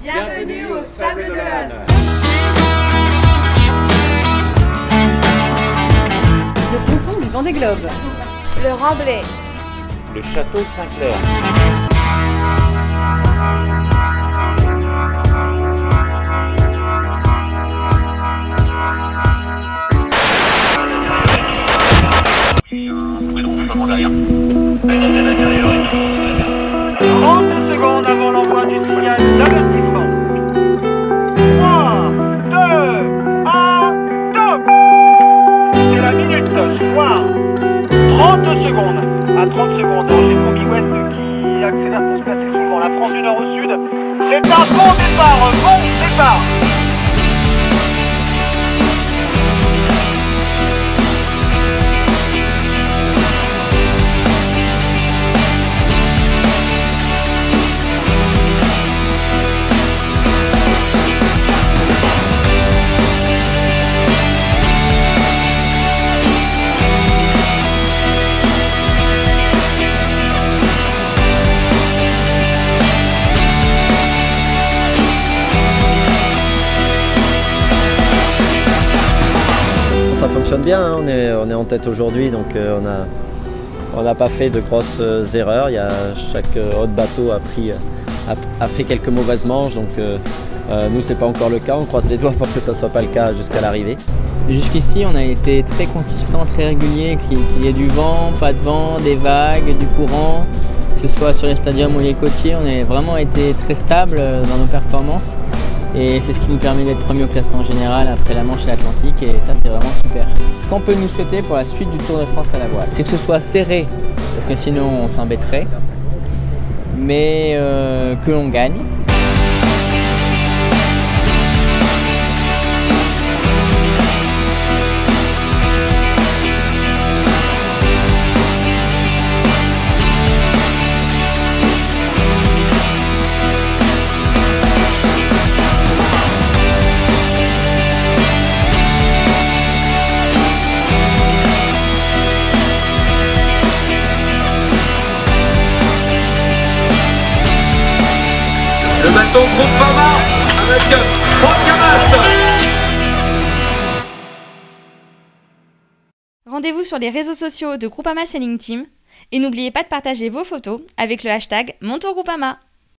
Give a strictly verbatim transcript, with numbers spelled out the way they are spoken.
Bienvenue au Sable d'Olonne. Le ponton du Vendée Globe. Le Remblai. Le château de Saint-Clair. trente secondes avant l'envoi du signal d'avertissement. trois, deux, un, top! C'est la minute noire. trente secondes. À trente secondes, j'ai le Combi West qui accélère pour se placer sous le vent. La France du nord au sud. C'est un bon départ, un bon départ. Ça fonctionne bien, hein. on, est, on est en tête aujourd'hui, donc euh, on a on n'a pas fait de grosses euh, erreurs. Il y a, chaque euh, autre bateau a, pris, a, a fait quelques mauvaises manches, donc euh, euh, nous c'est pas encore le cas, on croise les doigts pour que ça soit pas le cas jusqu'à l'arrivée. Jusqu'ici on a été très consistant, très régulier, qu'il y ait du vent, pas de vent, des vagues, du courant, que ce soit sur les stadiums ou les côtiers, on a vraiment été très stable dans nos performances. Et c'est ce qui nous permet d'être premier au classement général après la Manche et l'Atlantique, et ça c'est vraiment super. Ce qu'on peut nous souhaiter pour la suite du Tour de France à la voile, c'est que ce soit serré, parce que sinon on s'embêterait, mais euh, que l'on gagne. Le bateau Groupama avec Franck Hamas. Rendez-vous sur les réseaux sociaux de Groupama Sailing Team et n'oubliez pas de partager vos photos avec le hashtag MonTourGroupama.